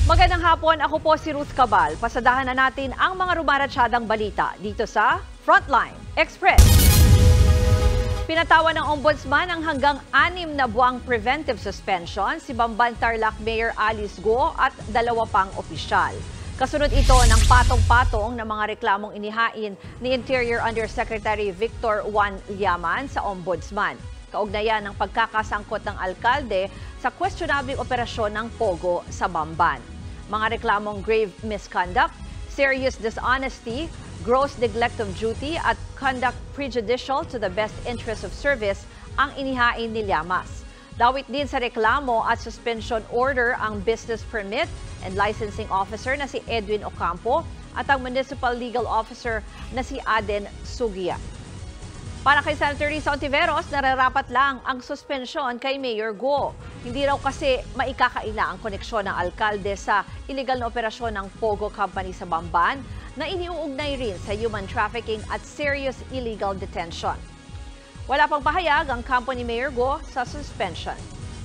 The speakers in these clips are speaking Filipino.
Magandang hapon, ako po si Ruth Cabal. Pasadahan na natin ang mga rumaratsyadang balita dito sa Frontline Express. Pinatawan ng Ombudsman ang hanggang 6 na buwang preventive suspension si Bamban Tarlac Mayor Alice Go at 2 pang opisyal. Kasunod ito ng patong-patong na mga reklamong inihain ni Interior Undersecretary Victor Juan Llaman sa Ombudsman. Kaugnayan ng pagkakasangkot ng alkalde sa questionable operasyon ng Pogo sa Bamban. Mga reklamong grave misconduct, serious dishonesty, gross neglect of duty at conduct prejudicial to the best interest of service ang inihain ni Llamas. Dawit din sa reklamo at suspension order ang business permit and licensing officer na si Edwin Ocampo at ang municipal legal officer na si Aden Sugia. Para kay Senator Risa Ontiveros, nararapat lang ang suspensyon kay Mayor Go. Hindi raw kasi maikakaila ang koneksyon ng alkalde sa illegal na operasyon ng Pogo Company sa Bamban na iniuugnay rin sa human trafficking at serious illegal detention. Wala pang pahayag ang kampo ni Mayor Go sa suspension.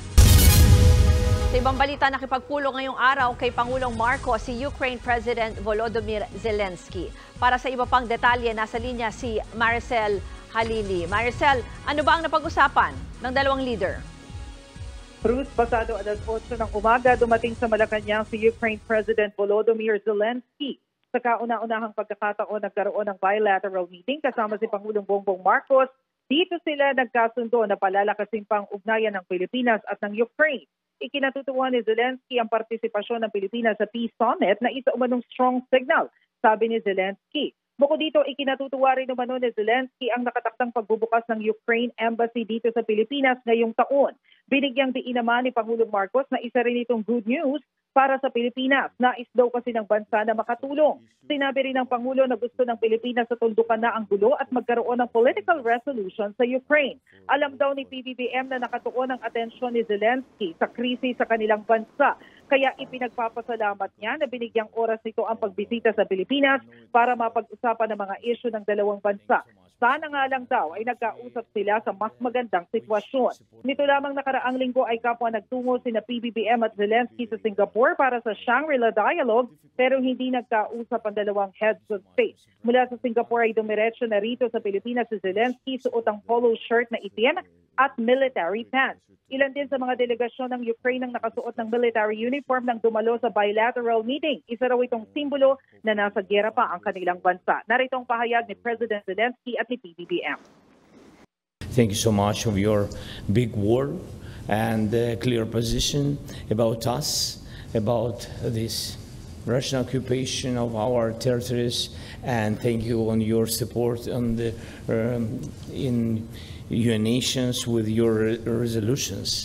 Sa ibang balita, nakipagpulong ngayong araw kay Pangulong Marcos si Ukraine President Volodymyr Zelensky. Para sa iba pang detalye, nasa linya si Maricel Halili. Maricel, ano ba ang napag-usapan ng dalawang leader? Ruth, pasado alas 8 ng umaga, dumating sa Malacanang si Ukraine President Volodymyr Zelensky. Sa kauna-unahang pagkakataon, nagkaroon ng bilateral meeting kasama si Pangulong Bongbong Marcos. Dito sila nagkasundo na palalakasin pang ugnayan ng Pilipinas at ng Ukraine. Ikinatutuwa ni Zelensky ang partisipasyon ng Pilipinas sa Peace Summit na isa umanong strong signal, sabi ni Zelensky. Bukod dito, ikinatutuwa rin umano ni Zelensky ang nakatakdang pagbubukas ng Ukraine Embassy dito sa Pilipinas ngayong taon. Binigyang diin naman ni Pangulong Marcos na isa rin itong good news para sa Pilipinas. Nais daw kasi ng bansa na makatulong. Sinabi rin ng Pangulo na gusto ng Pilipinas sa tundukan na ang gulo at magkaroon ng political resolution sa Ukraine. Alam daw ni PBBM na nakatuon ang atensyon ni Zelensky sa krisis sa kanilang bansa. Kaya ipinagpapasalamat niya na binigyang oras nito ang pagbisita sa Pilipinas para mapag-usapan ng mga isyu ng dalawang bansa. Sana nga lang daw ay nagkausap sila sa mas magandang sitwasyon. Nito lamang nakaraang linggo ay kapwa nagtungo sina PBBM at Zelensky sa Singapore para sa Shangri-La Dialogue pero hindi nagkausap ang dalawang heads of state. Mula sa Singapore ay dumiretso na rito sa Pilipinas si Zelensky suot ang polo shirt na itim at military pants. Ilan din sa mga delegasyon ng Ukraine ang nakasuot ng military uniform nang dumalo sa bilateral meeting. Isa raw itong simbolo na nasa giyera pa ang kanilang bansa. Narito ang pahayag ni President Zelensky at ni PBBM. Thank you so much for your big word and clear position about us, about this Russian occupation of our territories, and thank you on your support on the in UN nations with your resolutions.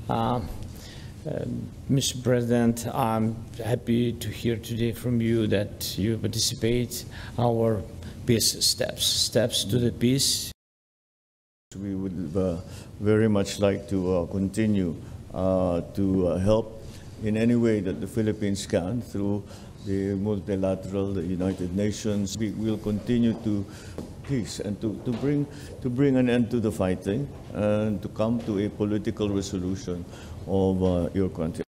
Mr. President, I'm happy to hear today from you that you participate our peace steps to the peace. We would very much like to continue to help in any way that the Philippines can through the multilateral, the United Nations. We will continue to peace and to bring an end to the fighting and to come to a political resolution of your country.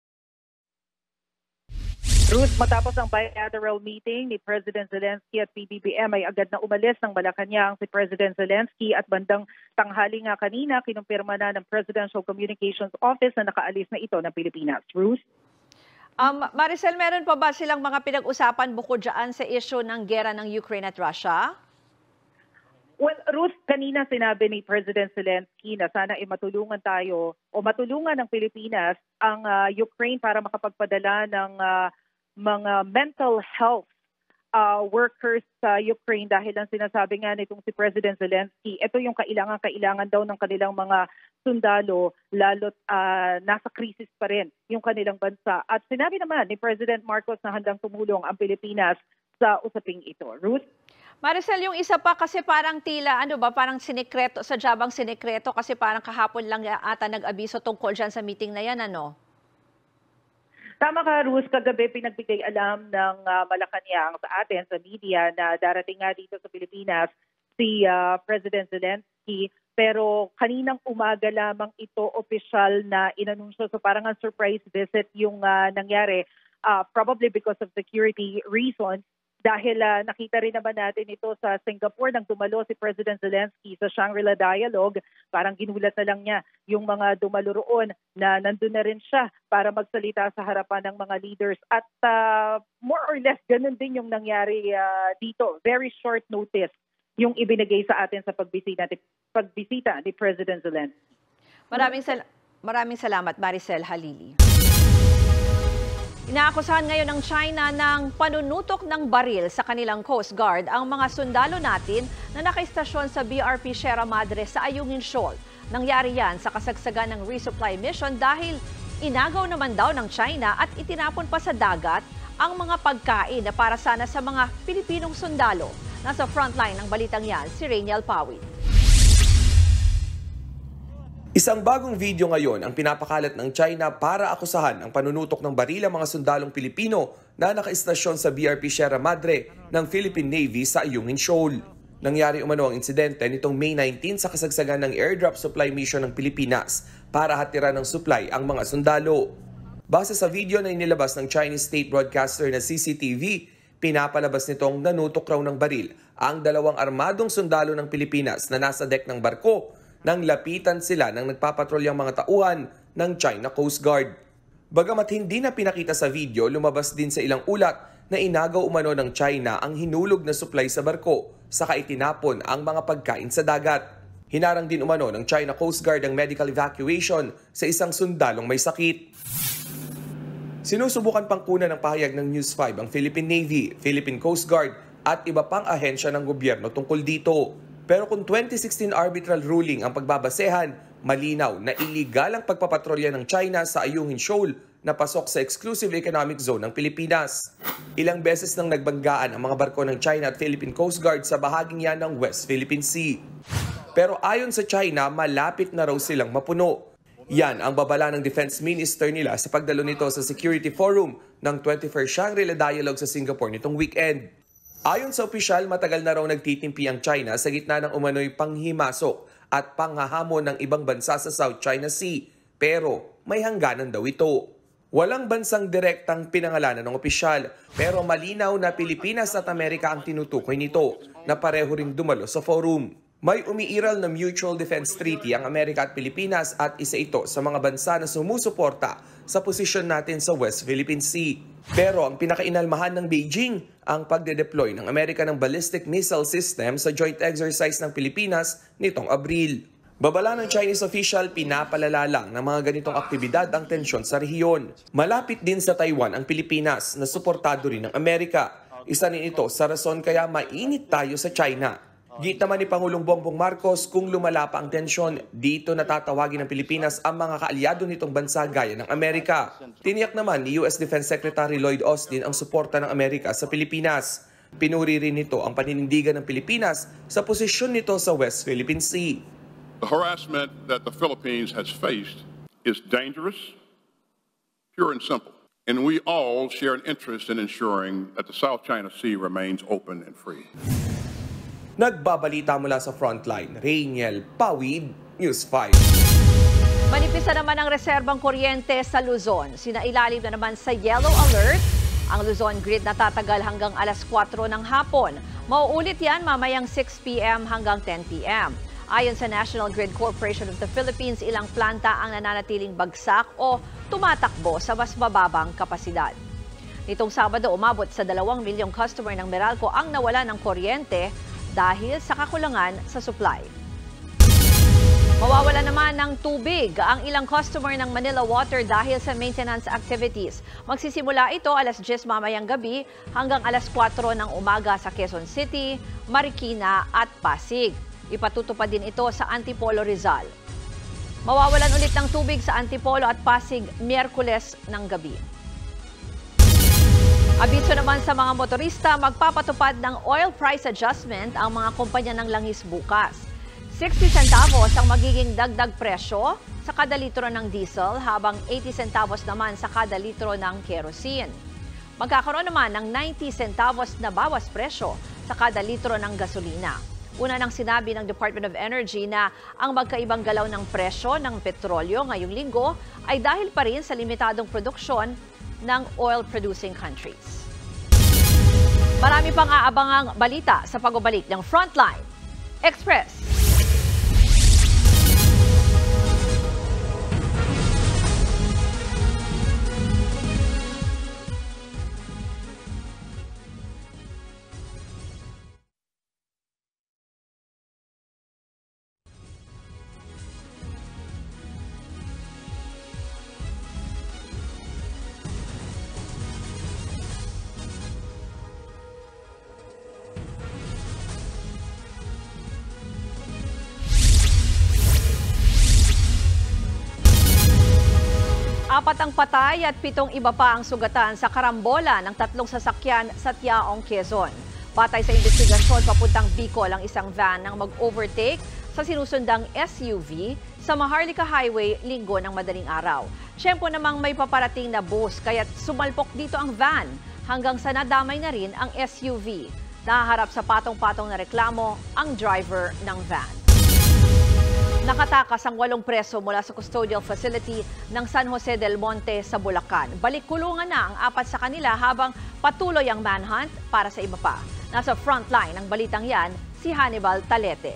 Ruth, matapos ang bilateral meeting ni President Zelensky at PBBM ay agad na umalis ng Malacanang si President Zelensky at bandang tanghali nga kanina kinumpirma na ng Presidential Communications Office na nakaalis na ito ng Pilipinas. Ruth? Maricel, meron pa ba silang mga pinag-usapan bukod dyan sa issue ng gera ng Ukraine at Russia? Well, Ruth, kanina sinabi ni President Zelensky na sana ay matulungan tayo o matulungan ng Pilipinas ang Ukraine para makapagpadala ng mga mental health workers sa Ukraine dahil ang sinasabi nga nitong si President Zelensky, ito yung kailangan daw ng kanilang mga sundalo lalo't nasa krisis pa rin yung kanilang bansa. At sinabi naman ni President Marcos na handang tumulong ang Pilipinas sa usaping ito. Ruth? Maricel, yung isa pa kasi parang tila, parang sinikreto, sadyabang sinikreto kasi parang kahapon lang ata nag-abiso tungkol dyan sa meeting na yan, ano? Tama ka, Ruth. Kagabi pinagbigay alam ng Malacanang sa atin, sa media, na darating nga dito sa Pilipinas si President Zelensky. Pero kaninang umaga lamang ito opisyal na inanunsyo. So parang ang surprise visit yung nangyari. probably because of security reasons. Dahil nakita rin naman natin ito sa Singapore nang dumalo si President Zelensky sa Shangri-La Dialogue. Parang ginulat na lang niya yung mga dumalo roon na nandun na rin siya para magsalita sa harapan ng mga leaders. At more or less ganun din yung nangyari dito. Very short notice yung ibinigay sa atin sa pagbisita ni President Zelensky. Maraming salamat, Maricel Halili. Inaakusahan ngayon ng China ng panunutok ng baril sa kanilang Coast Guard ang mga sundalo natin na nakaistasyon sa BRP Sierra Madre sa Ayungin Shoal. Nangyari yan sa kasagsagan ng resupply mission dahil inagaw naman daw ng China at itinapon pa sa dagat ang mga pagkain na para sana sa mga Pilipinong sundalo. Nasa frontline ng balitang yan si Rainiel Pawit. Isang bagong video ngayon ang pinapakalat ng China para akusahan ang panunutok ng baril ang mga sundalong Pilipino na nakaistasyon sa BRP Sierra Madre ng Philippine Navy sa Ayungin Shoal. Nangyari umano ang insidente nitong May 19 sa kasagsagan ng airdrop supply mission ng Pilipinas para hatiran ng supply ang mga sundalo. Base sa video na inilabas ng Chinese state broadcaster na CCTV, pinapalabas nitong nanutok raw ng baril ang dalawang armadong sundalo ng Pilipinas na nasa deck ng barko nang lapitan sila ng nagpapatrolyang mga tauhan ng China Coast Guard. Bagamat hindi na pinakita sa video, lumabas din sa ilang ulat na inagaw umano ng China ang hinulog na supply sa barko saka itinapon ang mga pagkain sa dagat. Hinarang din umano ng China Coast Guard ang medical evacuation sa isang sundalong may sakit. Sinusubukan pang kunan ng pahayag ng News 5 ang Philippine Navy, Philippine Coast Guard at iba pang ahensya ng gobyerno tungkol dito. Pero kung 2016 arbitral ruling ang pagbabasehan, malinaw na iligal ang pagpapatrolya ng China sa Ayungin Shoal na pasok sa exclusive economic zone ng Pilipinas. Ilang beses nang nagbanggaan ang mga barko ng China at Philippine Coast Guard sa bahaging yan ng West Philippine Sea. Pero ayon sa China, malapit na raw silang mapuno. Yan ang babala ng Defense Minister nila sa pagdalo nito sa Security Forum ng 21st Shangri-La Dialogue sa Singapore nitong weekend. Ayon sa opisyal, matagal na raw nagtitimpi ang China sa gitna ng umano'y panghimasok at panghahamon ng ibang bansa sa South China Sea. Pero may hangganan daw ito. Walang bansang direktang pinangalanan ng opisyal, pero malinaw na Pilipinas at Amerika ang tinutukoy nito na pareho ring dumalo sa forum. May umiiral na Mutual Defense Treaty ang Amerika at Pilipinas at isa ito sa mga bansa na sumusuporta sa posisyon natin sa West Philippine Sea. Pero ang pinakainalmahan ng Beijing ang pagde-deploy ng Amerika ng ballistic missile system sa joint exercise ng Pilipinas nitong Abril. Babala ng Chinese official, pinapalala lang ng mga ganitong aktibidad ang tensyon sa rehiyon. Malapit din sa Taiwan ang Pilipinas na suportado rin ng Amerika. Isa rin ito sa rason kaya mainit tayo sa China. Git naman ni Pangulong Bongbong Marcos, kung lumala pa ang tensyon, dito natatawagin ng Pilipinas ang mga kaalyado nitong bansa gaya ng Amerika. Tiniyak naman ni US Defense Secretary Lloyd Austin ang suporta ng Amerika sa Pilipinas. Pinuri rin nito ang paninindigan ng Pilipinas sa posisyon nito sa West Philippine Sea. The harassment that the Philippines has faced is dangerous, pure and simple. And we all share an interest in ensuring that the South China Sea remains open and free. Nagbabalita mula sa frontline, Rainiel Pawid, News 5. Manipis na naman ang reserbang kuryente sa Luzon. Sinailalim na naman sa yellow alert. Ang Luzon grid natatagal hanggang alas 4 ng hapon. Mauulit yan mamayang 6 p.m. hanggang 10 p.m. Ayon sa National Grid Corporation of the Philippines, ilang planta ang nananatiling bagsak o tumatakbo sa mas mababang kapasidad. Nitong Sabado, umabot sa 2 milyong customer ng Meralco ang nawala ng kuryente dahil sa kakulangan sa supply. Mawawala naman ng tubig ang ilang customer ng Manila Water dahil sa maintenance activities. Magsisimula ito alas 10 mamayang gabi hanggang alas 4 ng umaga sa Quezon City, Marikina at Pasig. Ipatutupad din ito sa Antipolo, Rizal. Mawawalan ulit ng tubig sa Antipolo at Pasig Miyerkules ng gabi. Abiso naman sa mga motorista, magpapatupad ng oil price adjustment ang mga kumpanya ng langis bukas. 60 centavos ang magiging dagdag presyo sa kada litro ng diesel habang 80 centavos naman sa kada litro ng kerosene. Magkakaroon naman ng 90 centavos na bawas presyo sa kada litro ng gasolina. Una nang sinabi ng Department of Energy na ang magkaibang galaw ng presyo ng petrolyo ngayong linggo ay dahil pa rin sa limitadong produksyon ng oil-producing countries. Marami pang aabangang balita sa pagbabalik ng Frontline Express. Apat ang patay at 7 iba pa ang sugatan sa karambola ng 3 sasakyan sa Tiaong, Quezon. Batay sa investigasyon, papuntang Bicol ang isang van nang mag-overtake sa sinusundang SUV sa Maharlika Highway linggo ng madaling araw. Siyempre namang may paparating na bus kaya't sumalpok dito ang van hanggang sa nadamay na rin ang SUV. Nahaharap sa patong-patong na reklamo ang driver ng van. Nakatakas ang 8 preso mula sa custodial facility ng San Jose del Monte sa Bulacan. Balik-kulungan na ang 4 sa kanila habang patuloy ang manhunt para sa iba pa. Nasa frontline ng balitang yan, si Hannibal Talete.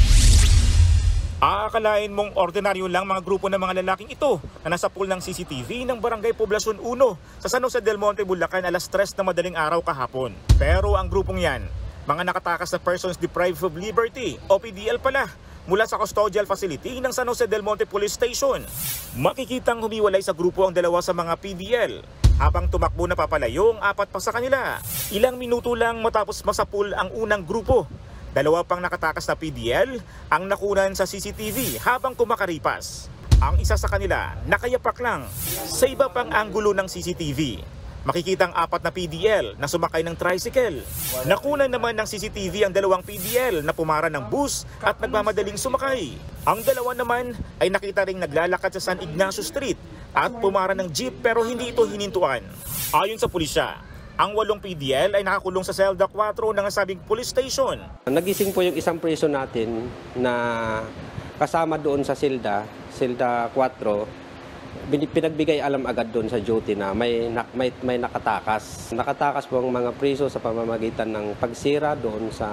Aakalain mong ordinaryo lang mga grupo ng mga lalaking ito na nasa pool ng CCTV ng Barangay Poblacion 1 sa San Jose del Monte, Bulacan alas 3 na madaling araw kahapon. Pero ang grupong yan, mga nakatakas na persons deprived of liberty o PDL pala, mula sa custodial facility ng San Jose del Monte Police Station. Makikitang humiwalay sa grupo ang 2 sa mga PDL habang tumakbo na papalayo ang 4 pa sa kanila. Ilang minuto lang matapos masapul ang unang grupo. 2 pang nakatakas na PDL ang nakunan sa CCTV habang kumakaripas. Ang isa sa kanila nakayapak lang sa iba pang anggulo ng CCTV. Makikitang 4 na PDL na sumakay ng tricycle. Nakunan naman ng CCTV ang 2 PDL na pumara ng bus at nagmamadaling sumakay. Ang 2 naman ay nakita ring naglalakad sa San Ignacio Street at pumara ng jeep pero hindi ito hinintuan. Ayon sa pulisya, ang 8 PDL ay nakakulong sa Selda 4 ng nasabing police station. Nagising po yung isang preso natin na kasama doon sa Selda 4. Pinagbigay alam agad doon sa duty na may nakatakas. Nakatakas po ang mga preso sa pamamagitan ng pagsira doon sa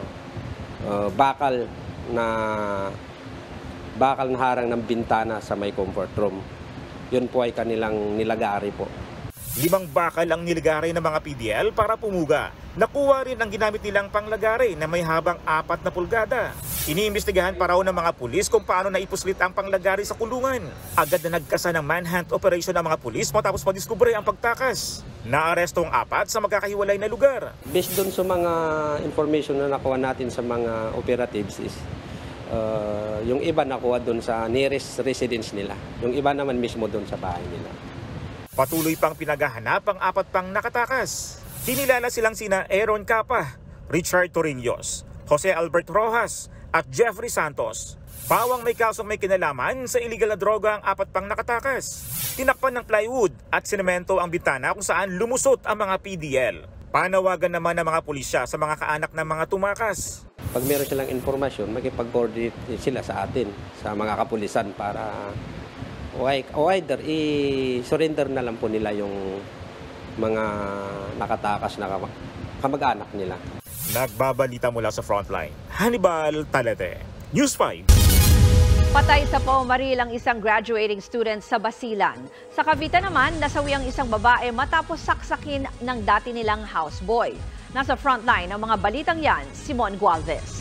bakal na harang ng bintana sa may comfort room. Yun po ay kanilang nilagari po. 5 bakal ang nilagari ng mga PDL para pumuga. Nakuha rin ang ginamit nilang panglagari na may habang 4 na pulgada. Iniimbestigahan pa raw ng mga pulis kung paano naipuslit ang panglagari sa kulungan. Agad na nagkasa ng manhunt operation ng mga pulis matapos madiskubre ang pagtakas. Naaresto ang 4 sa magkakahiwalay na lugar. Based doon sa mga information na nakuha natin sa mga operatives is yung iba nakuha doon sa nearest residence nila. Yung iba naman mismo doon sa bahay nila. Patuloy pang pinaghahanap ang 4 pang nakatakas. Kinilala silang sina Aaron Capa, Richard Torriños, Jose Albert Rojas at Jeffrey Santos. Pawang may kasong may kinalaman sa illegal na droga ang 4 pang nakatakas. Tinakpan ng plywood at sinemento ang bintana kung saan lumusot ang mga PDL. Panawagan naman ng mga pulisya sa mga kaanak ng mga tumakas. Pag meron silang informasyon, makipag-coordinate sila sa atin, sa mga kapulisan para o either i-surrender na lang po nila yung mga nakatakas na kamag-anak nila. Nagbabalita mula sa Frontline, Hannibal Talete, News 5. Patay sa paumaril ang isang graduating student sa Basilan. Sa Cavite naman, nasawi ang isang babae matapos saksakin ng dati nilang houseboy. Nasa Frontline ng mga balitang yan, Simon Gualvez.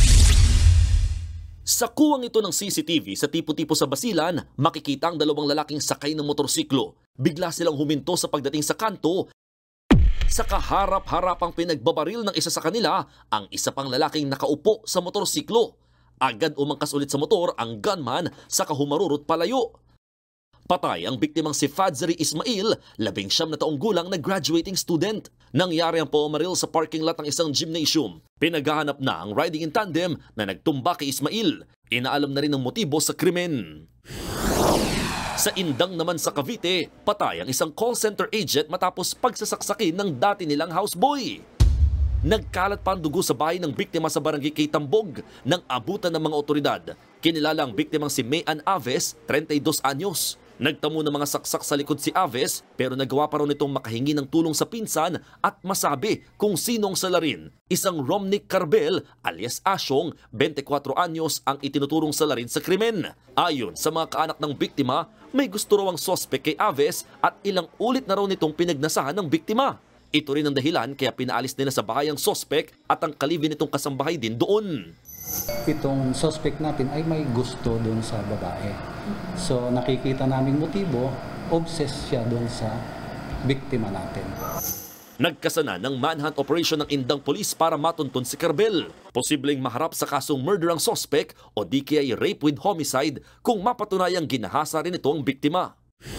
Sa kuwang ito ng CCTV sa tipo-tipo sa Basilan, makikita ang 2 lalaking sakay ng motorsiklo. Bigla silang huminto sa pagdating sa kanto. Sa kaharap-harapang pinagbabaril ng isa sa kanila, ang isa pang lalaking nakaupo sa motorsiklo. Agad umangkas ulit sa motor ang gunman sa kahumarurot palayo. Patay ang biktimang si Fadzari Ismail, 19 na taong gulang na graduating student. Nangyari ang paumaril sa parking lot ng isang gymnasium. Pinaghahanap na ang riding in tandem na nagtumba kay Ismail. Inaalam na rin ang motibo sa krimen. Sa Indang naman sa Cavite, patay ang isang call center agent matapos pagsasaksakin ng dati nilang houseboy. Nagkalat pa ang dugo sa bahay ng biktima sa barangay Kitambog nang abutan ng mga otoridad. Kinilala ang biktimang si Mayan Aves, 32 anyos. Nagtamo ng mga saksak sa likod si Aves pero nagawa pa raw nitong makahingi ng tulong sa pinsan at masabi kung sinong salarin. Isang Romnick Carbel alias Asyong, 24 anyos ang itinuturong salarin sa krimen. Ayon sa mga kaanak ng biktima, may gusto raw ang sospek kay Aves at ilang ulit na raw nitong pinagnasahan ng biktima. Ito rin ang dahilan kaya pinaalis nila sa bahay ang sospek at ang kalibin nitong kasambahay din doon. Itong suspect natin ay may gusto doon sa babae. So nakikita naming motibo, obsessed siya doon sa biktima natin. Nagkasana ng manhunt operation ng Indang Police para matuntun si Carbel. Posibleng maharap sa kasong murder ang suspect o di kaya rape with homicide kung mapatunayang ginahasa rin ito ang biktima.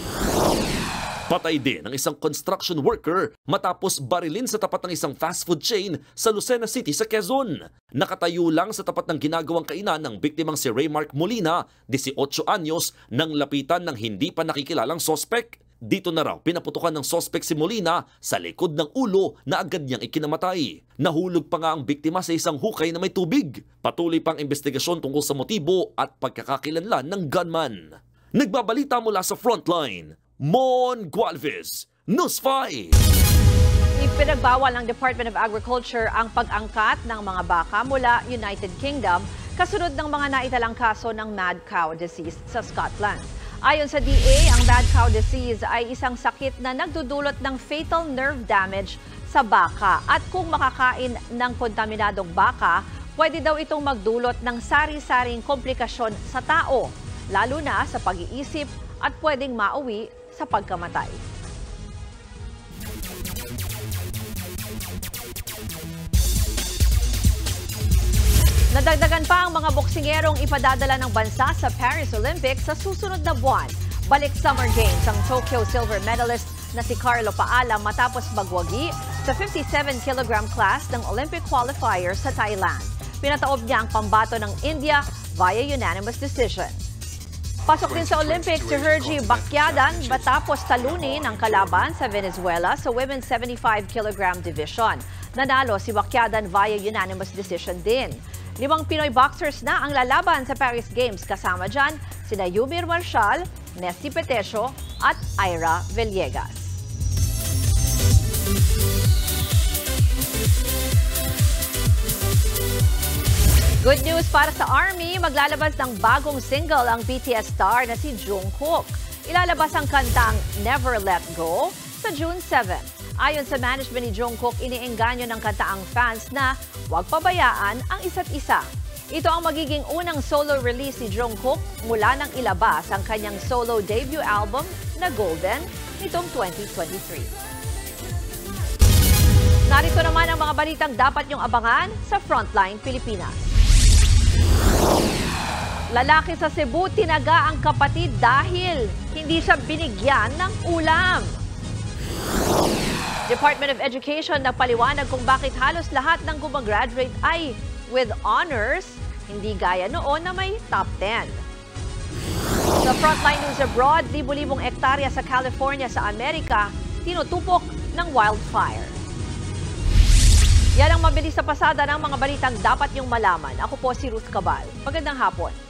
Patay din ang isang construction worker matapos barilin sa tapat ng isang fast food chain sa Lucena City sa Quezon. Nakatayo lang sa tapat ng ginagawang kainan ng biktimang si Raymark Molina, 18 anyos, nang lapitan ng hindi pa nakikilalang sospek. Dito na raw pinaputukan ng sospek si Molina sa likod ng ulo na agad niyang ikinamatay. Nahulog pa nga ang biktima sa isang hukay na may tubig. Patuloy pang investigasyon tungkol sa motibo at pagkakakilanlan ng gunman. Nagbabalita mula sa Frontline, Mon Gualvez, News 5. Ipinagbawal ng Department of Agriculture ang pag-angkat ng mga baka mula United Kingdom kasunod ng mga naitalang kaso ng mad cow disease sa Scotland. Ayon sa DA, ang mad cow disease ay isang sakit na nagdudulot ng fatal nerve damage sa baka at kung makakain ng kontaminadong baka, pwede daw itong magdulot ng sari-saring komplikasyon sa tao, lalo na sa pag-iisip at pwedeng mauwi sa pagkamatay. Nadagdagan pa ang mga boksingerong ipadadala ng bansa sa Paris Olympics sa susunod na buwan. Balik Summer Games ang Tokyo silver medalist na si Carlo Paala matapos magwagi sa 57 kg class ng Olympic qualifier sa Thailand. Pinataob niya ang pambato ng India via unanimous decision. Pasok din sa Olympics si Hergy Bakyadan matapos talunin ang kalaban sa Venezuela sa women's 75 kg division. Nanalo si Bakyadan via unanimous decision din. 5 Pinoy boxers na ang lalaban sa Paris Games kasama dyan sina Yumir Marshall, Nesty Petesio at Ira Villegas. Good news para sa ARMY, maglalabas ng bagong single ang BTS star na si Jungkook. Ilalabas ang kantang Never Let Go sa June 7. Ayon sa management ni Jungkook, iniengganyo ng kanta ang fans na huwag pabayaan ang isa't isa. Ito ang magiging unang solo release ni Jungkook mula nang ilabas ang kanyang solo debut album na Golden nitong 2023. Narito naman ang mga balitang dapat niyong abangan sa Frontline Pilipinas. Lalaki sa Cebu tinaga ang kapatid dahil hindi siya binigyan ng ulam. Department of Education nagpaliwanag kung bakit halos lahat ng gumagraduate ay with honors, hindi gaya noon na may top 10. Sa Frontline News Abroad, libu-libong ektarya sa California sa Amerika tinutupok ng wildfire. Yan ang mabilis na pasada ng mga balitang dapat niyong malaman. Ako po si Ruth Cabal. Magandang hapon.